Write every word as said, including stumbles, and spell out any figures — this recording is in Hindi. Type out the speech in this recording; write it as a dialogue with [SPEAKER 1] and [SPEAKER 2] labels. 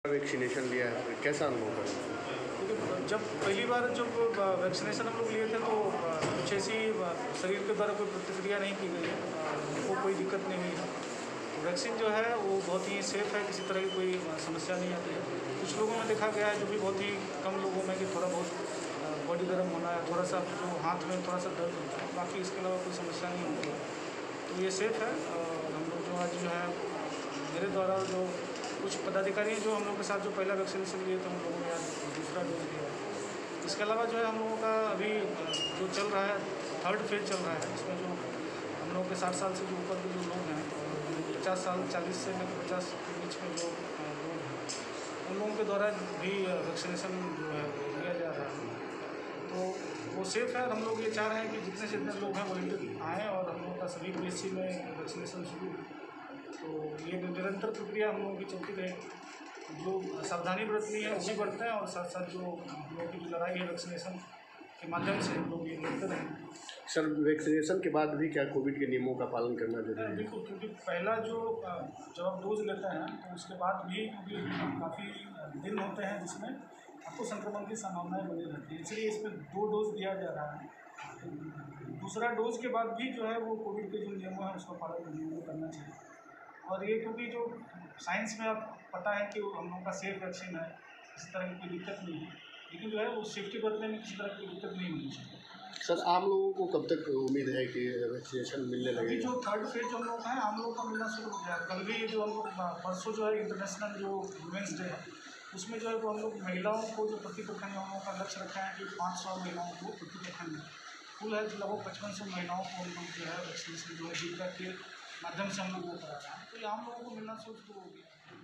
[SPEAKER 1] वैक्सीनेशन लिया है, कैसा अनुभव है?
[SPEAKER 2] देखिए, जब पहली बार जब वैक्सीनेशन हम लोग लिए थे तो कुछ ऐसी शरीर के द्वारा कोई प्रतिक्रिया नहीं की गई है, हमको कोई दिक्कत नहीं हुई है। वैक्सीन जो है वो बहुत ही सेफ़ है, किसी तरह की कोई समस्या नहीं आती है। कुछ लोगों में देखा गया है, जो भी बहुत ही कम लोगों में, कि थोड़ा बहुत बॉडी गर्म होना है, थोड़ा सा जो हाथ में थोड़ा सा दर्द होता है, बाकी इसके अलावा कोई समस्या नहीं होती है। तो ये सेफ़ है। और हम लोग जो आज जो है मेरे द्वारा जो कुछ पदाधिकारी हैं जो हम लोग के साथ जो पहला वैक्सीनेशन लिए थे, हम लोगों ने आज दूसरा डोज लिया है। इसके अलावा जो है हम लोगों का अभी जो चल रहा है, थर्ड फेज़ चल रहा है, इसमें जो हम लोगों के साठ साल से जो ऊपर के जो लोग हैं, पचास साल चालीस से लेकर पचास के बीच में जो लोग हैं, उन लोगों के द्वारा भी वैक्सीनेशन जो है लिया जा रहा है। तो वो सेफ़ है। हम लोग ये चाह रहे हैं कि जितने से जितने लोग हैं वॉलंटियर आएँ और हम लोगों का सभी पीएचसी में वैक्सीनेशन शुरू है। तो ये निरंतर प्रक्रिया हम लोगों की चलती रहे। जो सावधानी बरतनी है वो भी बरतें, और साथ साथ जो हम लोगों की जो लड़ाई है वैक्सीनेशन के माध्यम से हम लोग ये लड़ते रहें।
[SPEAKER 1] सर, वैक्सीनेशन के बाद भी क्या कोविड के नियमों का पालन करना जरूरी है?
[SPEAKER 2] बिल्कुल, क्योंकि पहला जो जब आप डोज लेते हैं तो उसके बाद भी क्योंकि काफ़ी दिन होते हैं जिसमें आपको संक्रमण की संभावनाएं बनी रहती है, इसलिए इसमें दो डोज दिया जा रहा है। दूसरा डोज के बाद भी जो है वो कोविड के जो नियम हैं उसका पालन करना चाहिए। और ये क्योंकि जो साइंस में अब पता है कि हम लोगों का सेफ वैक्सीन है, किसी तरह की कोई दिक्कत नहीं है, लेकिन जो है वो सेफ्टी बरतने में किसी तरह की दिक्कत नहीं होनी चाहिए।
[SPEAKER 1] सर, आम लोगों को कब तक उम्मीद है कि वैक्सीनेशन मिलने
[SPEAKER 2] अभी
[SPEAKER 1] लगेगा?
[SPEAKER 2] जो थर्ड फेज जो हम लोग का है, आम लोगों का मिलना शुरू हो गया। कल भी जो हम लोग परसों जो है इंटरनेशनल जो वुमेंस डे है, उसमें जो है वो हम लोग महिलाओं को जो प्रति प्रखंड हम लोगों का लक्ष्य रखा है कि पाँच सौ महिलाओं को प्रति प्रखंड कुल है लगभग पचपन सौ महिलाओं को हम लोग जो है वैक्सीनेशन जो है जीविका के माध्यम से हम लोग वो करा रहे हैं। तो ये आम लोगों को मिलना शुरू हो गया।